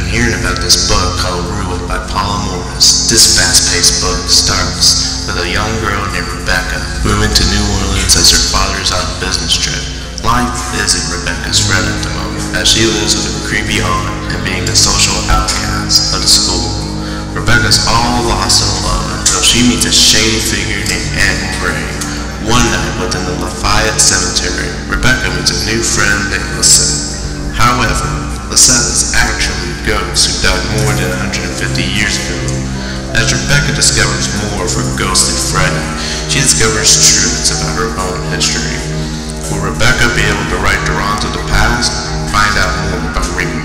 hearing about this book called Ruin by Paula Morris. This fast-paced book starts with a young girl named Rebecca moving to New Orleans as her father is on a business trip. Life isn't Rebecca's friend at the moment, as she lives with a creepy aunt and being the social outcast of the school. Rebecca's all lost and alone until she meets a shady figure named Aunt Gray. One night within the Lafayette Cemetery, Rebecca meets a new friend named Lisette. However, Lisette is actually a ghost who died more than 150 years ago. As Rebecca discovers more of her ghostly friend, she discovers truths about her own history. Will Rebecca be able to right the wrongs of the past? Find out more by reading